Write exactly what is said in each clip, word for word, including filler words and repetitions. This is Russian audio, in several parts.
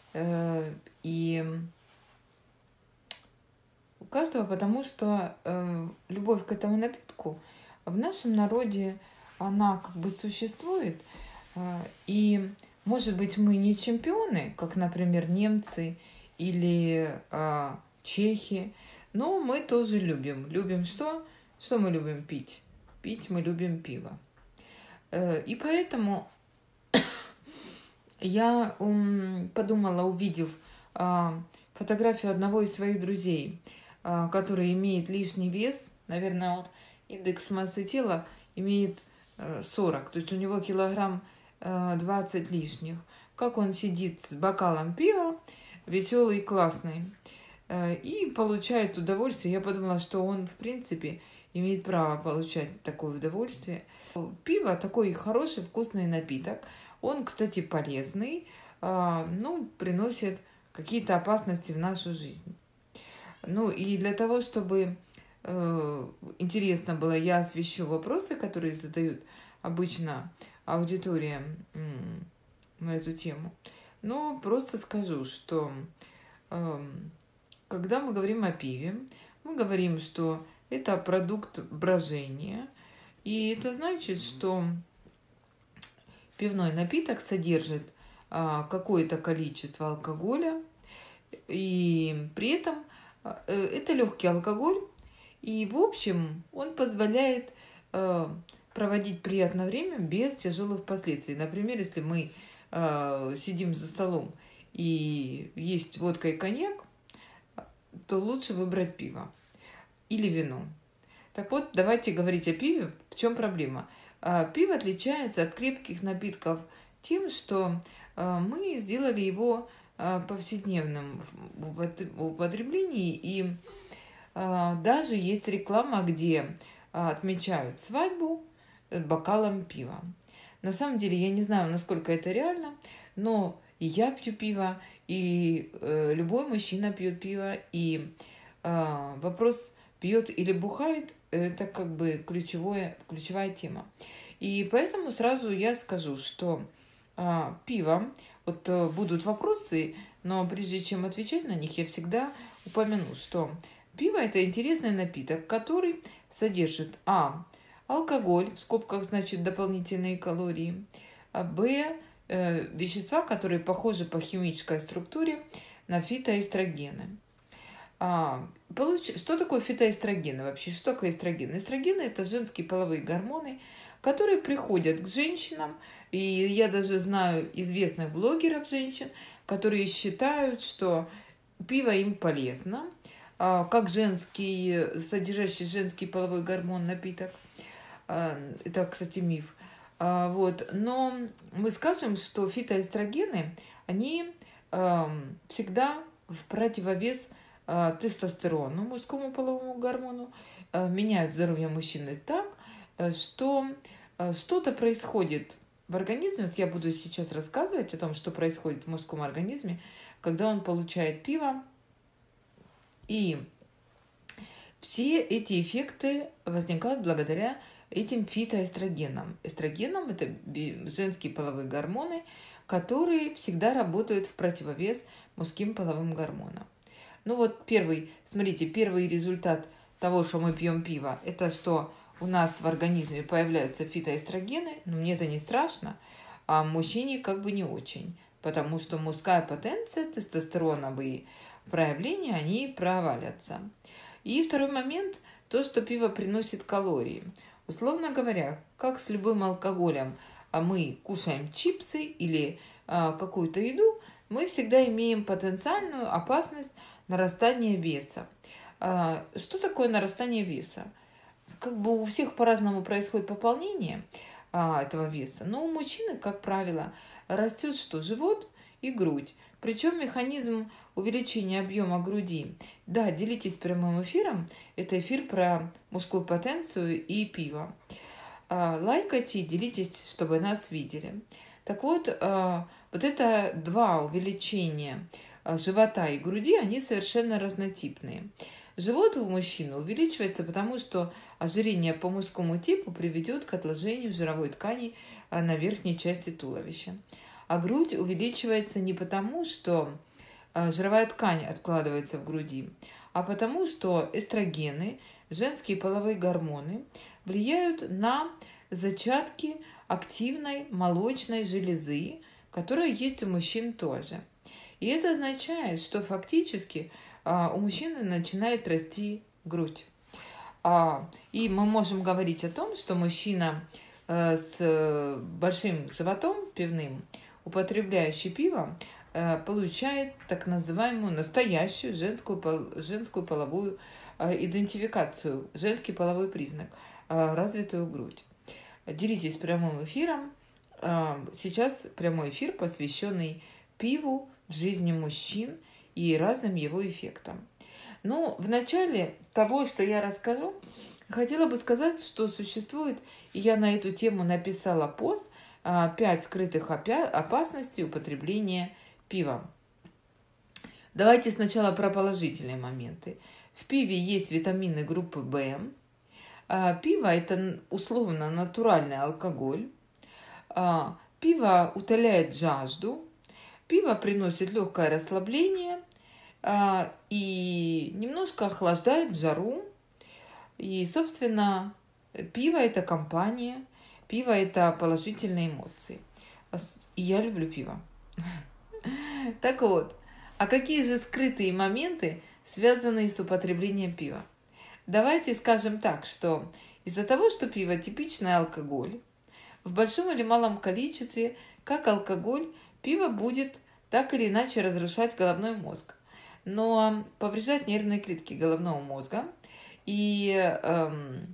Э, и у каждого, потому что э, любовь к этому напитку в нашем народе, она как бы существует. Э, и, может быть, мы не чемпионы, как, например, немцы или э, чехи, но мы тоже любим. Любим что? Что мы любим пить? Пить мы любим пиво. Э, и поэтому я ум, подумала, увидев а, фотографию одного из своих друзей, а, который имеет лишний вес, наверное, он, индекс массы тела имеет э, сорок, то есть у него килограмм э, двадцать лишних. Как он сидит с бокалом пива, веселый и классный, э, и получает удовольствие. Я подумала, что он, в принципе, имеет право получать такое удовольствие. Пиво такой хороший, вкусный напиток. Он, кстати, полезный, а, ну, приносит какие-то опасности в нашу жизнь. Ну, и для того, чтобы э, интересно было, я освещу вопросы, которые задают обычно аудитория м, на эту тему. Ну, просто скажу, что э, когда мы говорим о пиве, мы говорим, что это продукт брожения, и это значит, что пивной напиток содержит а, какое-то количество алкоголя, и при этом а, э, это легкий алкоголь, и в общем он позволяет а, проводить приятное время без тяжелых последствий. Например, если мы а, сидим за столом и есть водка и коньяк, то лучше выбрать пиво или вино. Так вот, давайте говорить о пиве. В чем проблема? Пиво отличается от крепких напитков тем, что мы сделали его повседневным в употреблении. И даже есть реклама, где отмечают свадьбу бокалом пива. На самом деле, я не знаю, насколько это реально, но и я пью пиво, и любой мужчина пьет пиво. И вопрос пьет или бухает, это как бы ключевое, ключевая тема. И поэтому сразу я скажу, что а, пиво, вот а, будут вопросы, но прежде чем отвечать на них, я всегда упомяну, что пиво – это интересный напиток, который содержит а. алкоголь, в скобках значит дополнительные калории, а б. Э, вещества, которые похожи по химической структуре на фитоэстрогены. А, получ... Что такое фитоэстрогены вообще? Что такое эстрогены? Эстрогены – это женские половые гормоны, которые приходят к женщинам. И я даже знаю известных блогеров женщин, которые считают, что пиво им полезно, а, как женский, содержащий женский половой гормон напиток. А, это, кстати, миф. А, вот. Но мы скажем, что фитоэстрогены, они а, всегда в противовес тестостерону, мужскому половому гормону, меняют здоровье мужчины так, что что-то происходит в организме. Вот я буду сейчас рассказывать о том, что происходит в мужском организме, когда он получает пиво. И все эти эффекты возникают благодаря этим фитоэстрогенам. Эстрогенам – это женские половые гормоны, которые всегда работают в противовес мужским половым гормонам. Ну вот первый, смотрите, первый результат того, что мы пьем пиво, это что у нас в организме появляются фитоэстрогены, но мне это не страшно, а мужчине как бы не очень, потому что мужская потенция, тестостероновые проявления, они провалятся. И второй момент, то, что пиво приносит калории. Условно говоря, как с любым алкоголем, а мы кушаем чипсы или а, какую-то еду, мы всегда имеем потенциальную опасность нарастания веса. А, что такое нарастание веса? Как бы у всех по-разному происходит пополнение а, этого веса, но у мужчины, как правило, растет что? Живот и грудь. Причем механизм увеличения объема груди. Да, делитесь прямым эфиром. Это эфир про мужскую потенцию и пиво. А, лайкайте и делитесь, чтобы нас видели. Так вот, а, вот это два увеличения живота и груди, они совершенно разнотипные. Живот у мужчины увеличивается, потому что ожирение по мужскому типу приведет к отложению жировой ткани на верхней части туловища. А грудь увеличивается не потому, что жировая ткань откладывается в груди, а потому, что эстрогены, женские половые гормоны, влияют на зачатки активной молочной железы, которая есть у мужчин тоже. И это означает, что фактически а, у мужчины начинает расти грудь. А, и мы можем говорить о том, что мужчина а, с большим животом пивным, употребляющий пиво, а, получает так называемую настоящую женскую, женскую половую а, идентификацию, женский половой признак, а, развитую грудь. Делитесь прямым эфиром. А, сейчас прямой эфир, посвященный пиву в жизни мужчин и разным его эффектам. Ну, в начале того, что я расскажу, хотела бы сказать, что существует, и я на эту тему написала пост, пять скрытых опасностей употребления пива. Давайте сначала про положительные моменты. В пиве есть витамины группы В. Пиво – это условно натуральный алкоголь. Пиво утоляет жажду. Пиво приносит легкое расслабление а, и немножко охлаждает в жару. И, собственно, пиво – это компания, пиво – это положительные эмоции. И я люблю пиво. Так вот, а какие же скрытые моменты, связанные с употреблением пива? Давайте скажем так, что из-за того, что пиво – типичный алкоголь, в большом или малом количестве, как алкоголь, пиво будет так или иначе разрушать головной мозг, но повреждать нервные клетки головного мозга. И эм,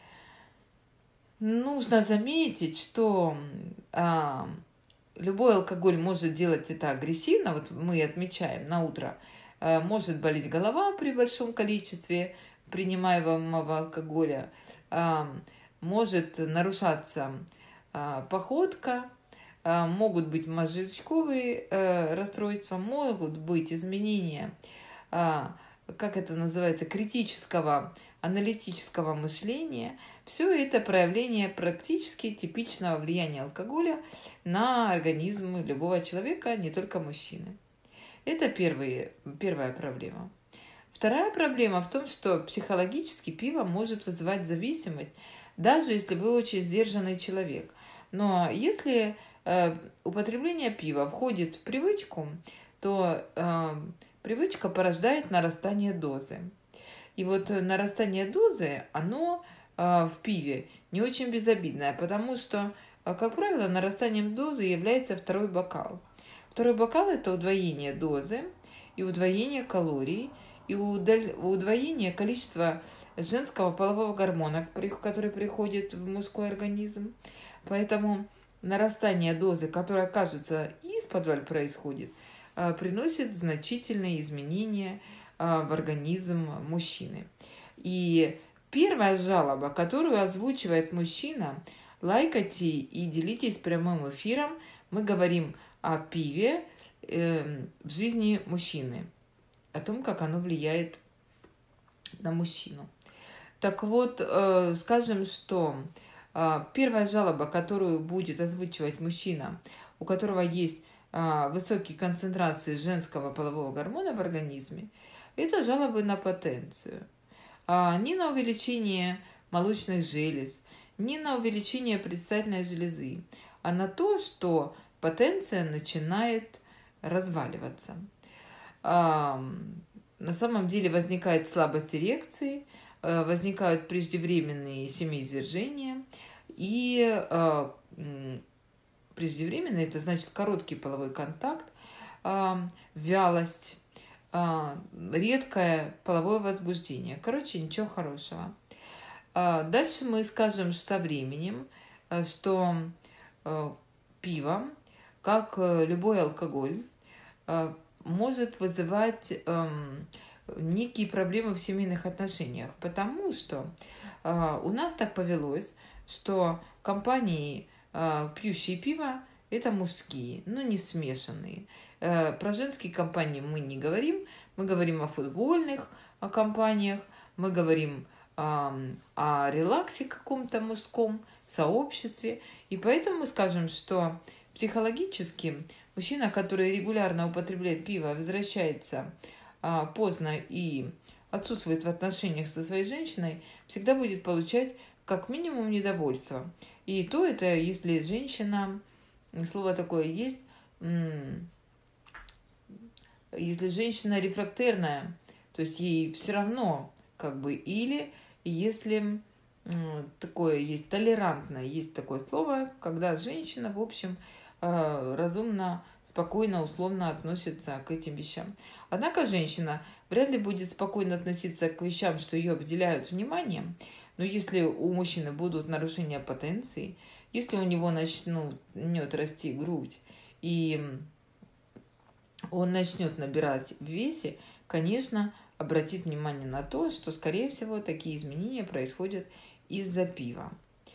нужно заметить, что э, любой алкоголь может делать это агрессивно. Вот мы отмечаем на утро, э, может болеть голова при большом количестве принимаемого алкоголя, э, может нарушаться э, походка, могут быть мозжечковые э, расстройства, могут быть изменения, э, как это называется, критического аналитического мышления. Все это проявление практически типичного влияния алкоголя на организм любого человека, не только мужчины. Это первые, первая проблема. Вторая проблема в том, что психологически пиво может вызывать зависимость, даже если вы очень сдержанный человек. Но если э, употребление пива входит в привычку, то э, привычка порождает нарастание дозы. И вот нарастание дозы, оно э, в пиве не очень безобидное, потому что, э, как правило, нарастанием дозы является второй бокал. Второй бокал – это удвоение дозы и удвоение калорий, и удвоение количества женского полового гормона, который приходит в мужской организм. Поэтому нарастание дозы, которая, кажется, из-под происходит, приносит значительные изменения в организм мужчины. И первая жалоба, которую озвучивает мужчина, лайкайте и делитесь прямым эфиром, мы говорим о пиве в жизни мужчины, о том, как оно влияет на мужчину. Так вот, скажем, что первая жалоба, которую будет озвучивать мужчина, у которого есть высокие концентрации женского полового гормона в организме, это жалобы на потенцию. Ни на увеличение молочных желез, ни на увеличение предстательной железы, а на то, что потенция начинает разваливаться. На самом деле возникает слабость эрекции, возникают преждевременные семяизвержения, и преждевременно это значит короткий половой контакт, вялость, редкое половое возбуждение. Короче, ничего хорошего. Дальше мы скажем со временем, что пиво, как любой алкоголь, может вызывать некие проблемы в семейных отношениях, потому что у нас так повелось, что компании, пьющие пиво, это мужские, но не смешанные. Про женские компании мы не говорим, мы говорим о футбольных о компаниях, мы говорим о, о релаксе каком-то мужском сообществе, и поэтому мы скажем, что психологически мужчина, который регулярно употребляет пиво, возвращается а, поздно и отсутствует в отношениях со своей женщиной, всегда будет получать как минимум недовольство. И то это, если женщина, слово такое есть, если женщина рефрактерная, то есть ей все равно, как бы, или если такое есть толерантное, есть такое слово, когда женщина, в общем, разумно, спокойно, условно относится к этим вещам. Однако женщина вряд ли будет спокойно относиться к вещам, что ее обделяют вниманием, но если у мужчины будут нарушения потенции, если у него начнет расти грудь, и он начнет набирать в весе, конечно, обратит внимание на то, что, скорее всего, такие изменения происходят из-за пива.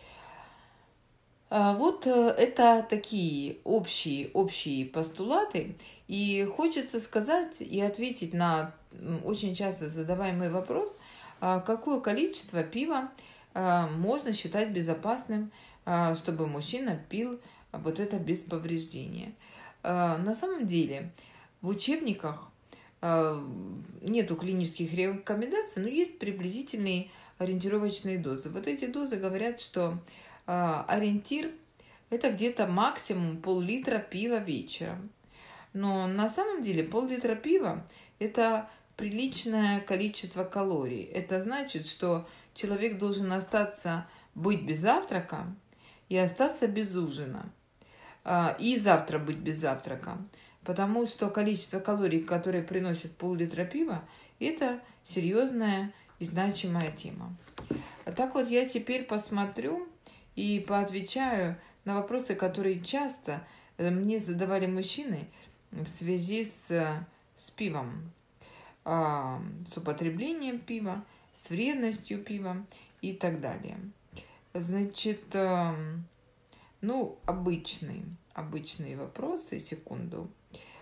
Вот это такие общие, общие постулаты. И хочется сказать и ответить на очень часто задаваемый вопрос, какое количество пива можно считать безопасным, чтобы мужчина пил вот это без повреждения. На самом деле в учебниках нету клинических рекомендаций, но есть приблизительные ориентировочные дозы. Вот эти дозы говорят, что ориентир – это где-то максимум пол-литра пива вечером. Но на самом деле пол-литра пива – это приличное количество калорий. Это значит, что человек должен остаться, быть без завтрака и остаться без ужина. И завтра быть без завтрака. Потому что количество калорий, которые приносит пол-литра пива, это серьезная и значимая тема. Так вот, я теперь посмотрю и поотвечаю на вопросы, которые часто мне задавали мужчины в связи с, с пивом, с употреблением пива, с вредностью пива и так далее. Значит, ну, обычные, обычные вопросы, секунду.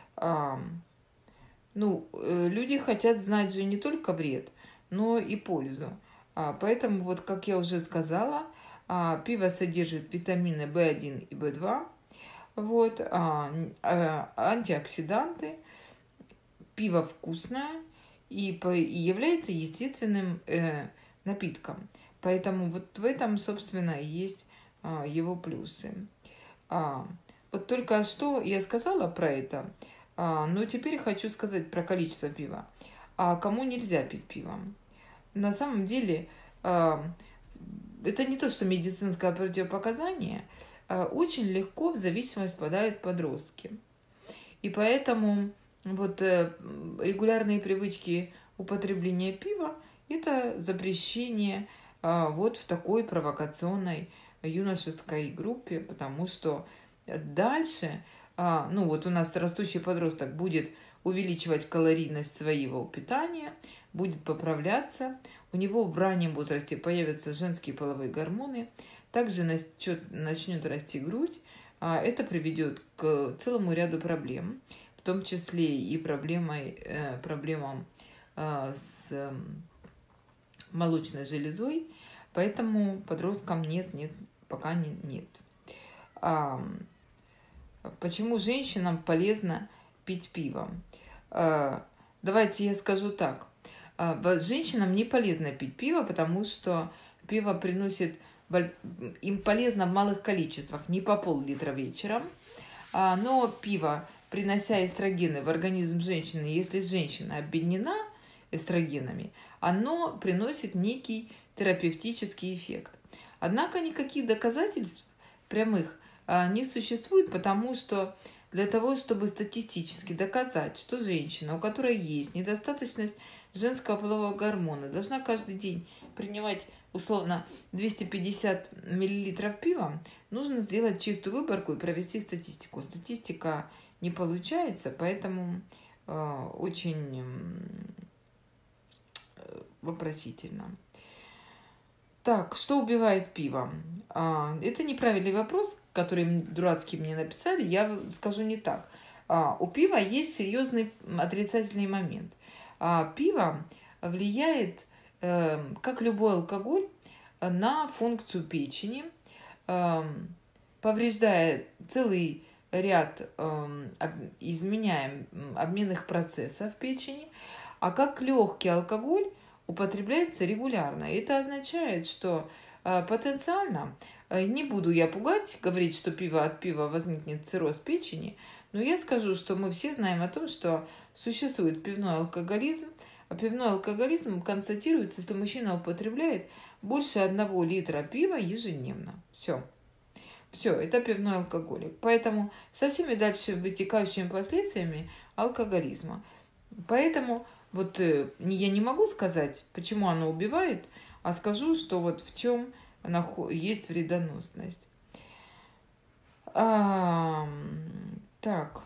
Ну, люди хотят знать же не только вред, но и пользу. Поэтому, вот как я уже сказала, пиво содержит витамины бэ один и бэ два, вот, антиоксиданты, пиво вкусное и является естественным напитком. Поэтому вот в этом, собственно, и есть его плюсы. Вот только что я сказала про это, но теперь хочу сказать про количество пива. А кому нельзя пить пиво? На самом деле, это не то, что медицинское противопоказание. Очень легко в зависимость впадают подростки. И поэтому вот регулярные привычки употребления пива – это запрещение вот в такой провокационной юношеской группе, потому что дальше, ну вот у нас растущий подросток будет увеличивать калорийность своего питания, будет поправляться, у него в раннем возрасте появятся женские половые гормоны, также начнет, начнет расти грудь, это приведет к целому ряду проблем, в том числе и проблемой, проблемам с молочной железой, поэтому подросткам нет, нет, пока не, нет. А, почему женщинам полезно пить пиво? А, давайте я скажу так. А, женщинам не полезно пить пиво, потому что пиво приносит, им полезно в малых количествах, не по пол-литра вечером, а, но пиво, принося эстрогены в организм женщины, если женщина объединена эстрогенами, оно приносит некий терапевтический эффект. Однако никаких доказательств прямых не существует, потому что для того, чтобы статистически доказать, что женщина, у которой есть недостаточность женского полового гормона, должна каждый день принимать условно двести пятьдесят миллилитров пива, нужно сделать чистую выборку и провести статистику. Статистика не получается, поэтому э, очень вопросительно. Так, что убивает пиво? А, это неправильный вопрос, который дурацкий мне написали. Я скажу не так. А, у пива есть серьезный отрицательный момент. А, пиво влияет, э, как любой алкоголь, на функцию печени, э, повреждая целый ряд изменяем обменных процессов в печени, а как легкий алкоголь употребляется регулярно. Это означает, что потенциально, не буду я пугать, говорить, что пиво от пива возникнет цирроз печени, но я скажу, что мы все знаем о том, что существует пивной алкоголизм, а пивной алкоголизм констатируется, если мужчина употребляет больше одного литра пива ежедневно. Все. Все, это пивной алкоголик. Поэтому со всеми дальше вытекающими последствиями алкоголизма. Поэтому вот я не могу сказать, почему оно убивает, а скажу, что вот в чем есть вредоносность. А, так.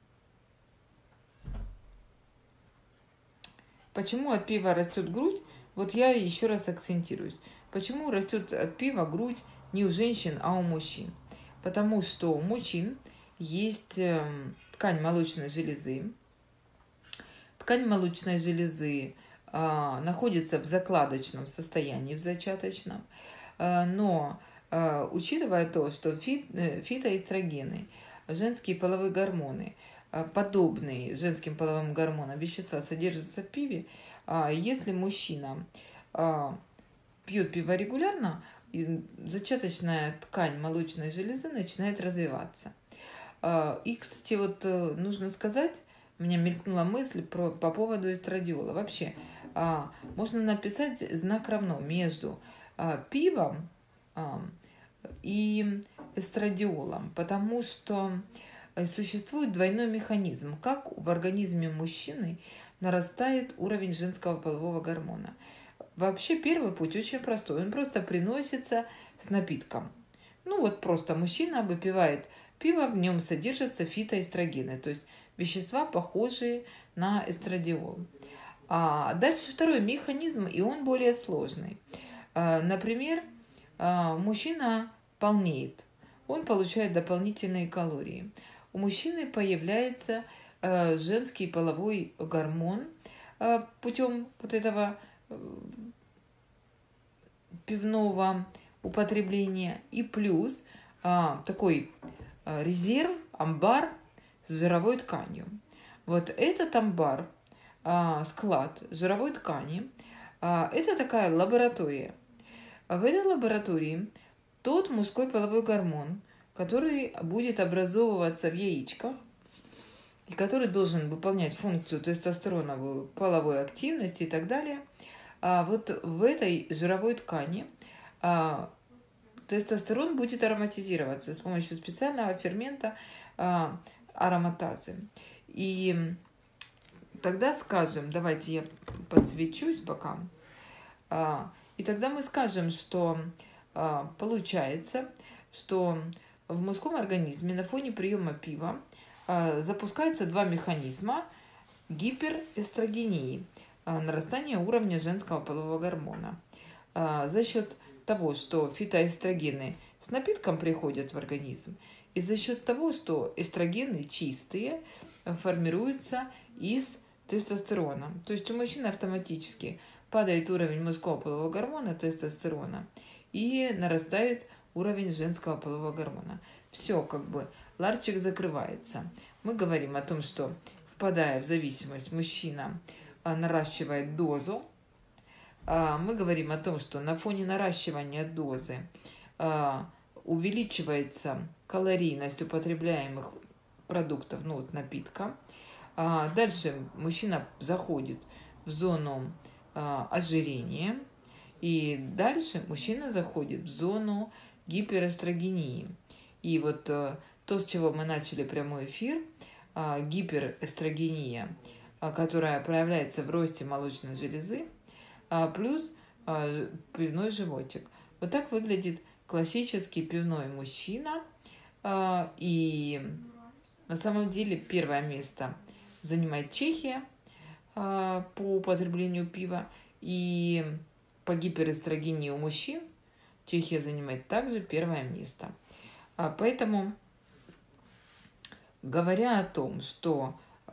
Почему от пива растет грудь? Вот я еще раз акцентируюсь. Почему растет от пива грудь не у женщин, а у мужчин? Потому что у мужчин есть ткань молочной железы. Ткань молочной железы а, находится в закладочном состоянии, в зачаточном. А, но а, учитывая то, что фит, фитоэстрогены, женские половые гормоны, а, подобные женским половым гормонам вещества содержатся в пиве, а, если мужчина а, пьет пиво регулярно, зачаточная ткань молочной железы начинает развиваться. И, кстати, вот нужно сказать, у меня мелькнула мысль про, по поводу эстрадиола. Вообще, можно написать знак равно между пивом и эстрадиолом, потому что существует двойной механизм, как в организме мужчины нарастает уровень женского полового гормона. Вообще первый путь очень простой. Он просто приносится с напитком. Ну вот просто мужчина выпивает пиво, в нем содержатся фитоэстрогены, то есть вещества, похожие на эстрадиол. А дальше второй механизм, и он более сложный. Например, мужчина полнеет, он получает дополнительные калории. У мужчины появляется женский половой гормон путем вот этого пивного употребления, и плюс а, такой а, резерв, амбар с жировой тканью. Вот этот амбар, а, склад жировой ткани, а, это такая лаборатория. В этой лаборатории тот мужской половой гормон, который будет образовываться в яичках, и который должен выполнять функцию тестостероновую, половой активности и так далее, а вот в этой жировой ткани а, тестостерон будет ароматизироваться с помощью специального фермента а, ароматазы. И тогда скажем, давайте я подсвечусь пока, а, и тогда мы скажем, что а, получается, что в мужском организме на фоне приема пива а, запускаются два механизма гиперэстрогении, нарастание уровня женского полового гормона. За счет того, что фитоэстрогены с напитком приходят в организм, и за счет того, что эстрогены чистые формируются из тестостерона. То есть у мужчины автоматически падает уровень мужского полового гормона, тестостерона, и нарастает уровень женского полового гормона. Все, как бы, ларчик закрывается. Мы говорим о том, что, впадая в зависимость, мужчина наращивает дозу. Мы говорим о том, что на фоне наращивания дозы увеличивается калорийность употребляемых продуктов, ну вот напитка. Дальше мужчина заходит в зону ожирения, и дальше мужчина заходит в зону гиперэстрогении. И вот то, с чего мы начали прямой эфир, гиперэстрогения, которая проявляется в росте молочной железы, плюс пивной животик. Вот так выглядит классический пивной мужчина. И на самом деле первое место занимает Чехия по употреблению пива. И по гиперэстрогении у мужчин Чехия занимает также первое место. Поэтому, говоря о том, что,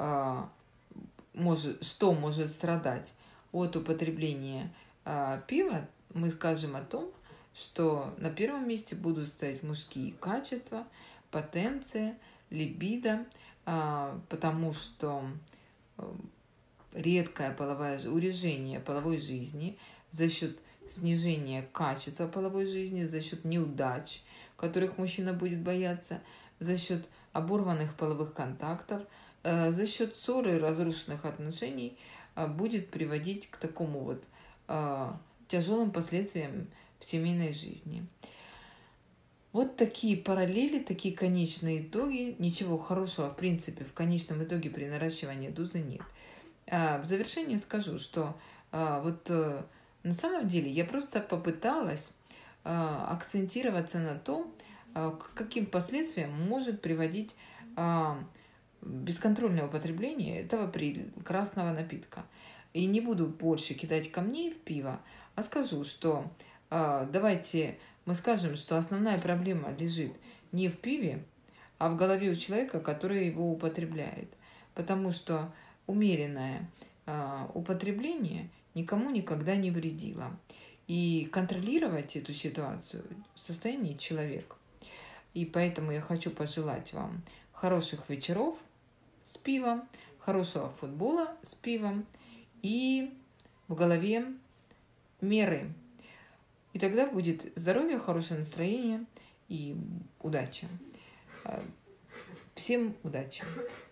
может, что может страдать от употребления пива, мы скажем о том, что на первом месте будут стоять мужские качества, потенция, либидо, потому что редкое половое урежение половой жизни за счет снижения качества половой жизни, за счет неудач, которых мужчина будет бояться, за счет оборванных половых контактов, за счет ссоры и разрушенных отношений будет приводить к такому вот тяжелым последствиям в семейной жизни. Вот такие параллели, такие конечные итоги. Ничего хорошего, в принципе, в конечном итоге при наращивании дузы нет. В завершение скажу, что вот на самом деле я просто попыталась акцентироваться на том, к каким последствиям может приводить бесконтрольное употребление этого прекрасного напитка. И не буду больше кидать камней в пиво, а скажу, что давайте мы скажем, что основная проблема лежит не в пиве, а в голове у человека, который его употребляет. Потому что умеренное употребление никому никогда не вредило. И контролировать эту ситуацию в состоянии человек. И поэтому я хочу пожелать вам хороших вечеров с пивом, хорошего футбола с пивом и в голове меры. И тогда будет здоровье, хорошее настроение и удача. Всем удачи!